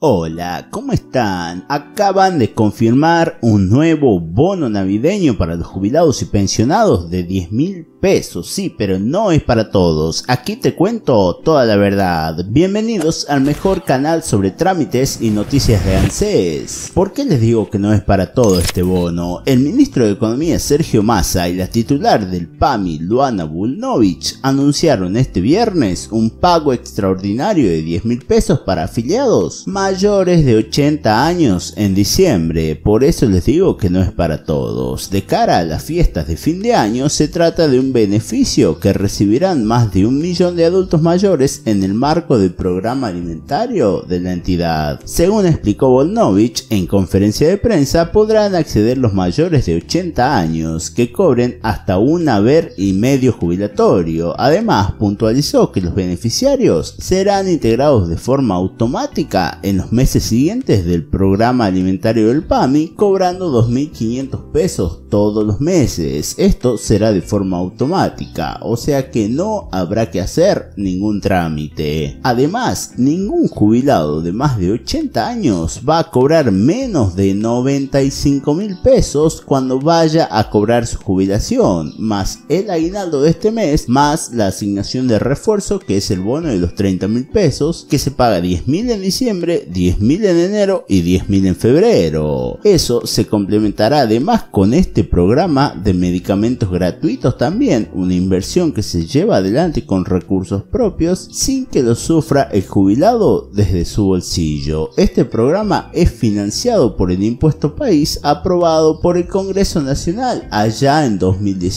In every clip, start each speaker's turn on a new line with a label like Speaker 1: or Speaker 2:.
Speaker 1: Hola, ¿cómo están? Acaban de confirmar un nuevo bono navideño para los jubilados y pensionados de 10.000 pesos. Sí, pero no es para todos. Aquí te cuento toda la verdad. Bienvenidos al mejor canal sobre trámites y noticias de ANSES. ¿Por qué les digo que no es para todo este bono? El ministro de Economía Sergio Massa y la titular del PAMI Luana Vulnovich anunciaron este viernes un pago extraordinario de 10.000 pesos para afiliados mayores de 80 años en diciembre. Por eso les digo que no es para todos. De cara a las fiestas de fin de año, se trata de un beneficio que recibirán más de 1 millón de adultos mayores en el marco del programa alimentario de la entidad. Según explicó Vulnovich en conferencia de prensa, podrán acceder los mayores de 80 años que cobren hasta un haber y medio jubilatorio. Además, puntualizó que los beneficiarios serán integrados de forma automática en los meses siguientes del programa alimentario del PAMI, cobrando 2.500 pesos todos los meses. Esto será de forma automática, o sea que no habrá que hacer ningún trámite. Además, ningún jubilado de más de 80 años va a cobrar menos de 95.000 pesos cuando vaya a cobrar su jubilación, más el aguinaldo de este mes, más la asignación de refuerzo, que es el bono de los 30.000 pesos, que se paga 10.000 en diciembre, 10.000 en enero y 10.000 en febrero. Eso se complementará además con este programa de medicamentos gratuitos también, una inversión que se lleva adelante con recursos propios sin que lo sufra el jubilado desde su bolsillo. Este programa es financiado por el impuesto país aprobado por el Congreso Nacional allá en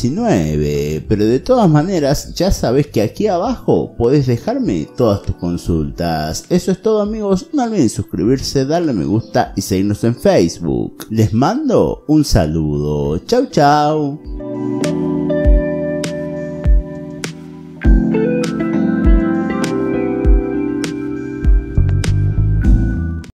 Speaker 1: 2019, pero de todas maneras ya sabes que aquí abajo podés dejarme todas tus consultas. Eso es todo, amigos. No olviden suscribirse, darle me gusta y seguirnos en Facebook. Les mando un saludo. Chau chau.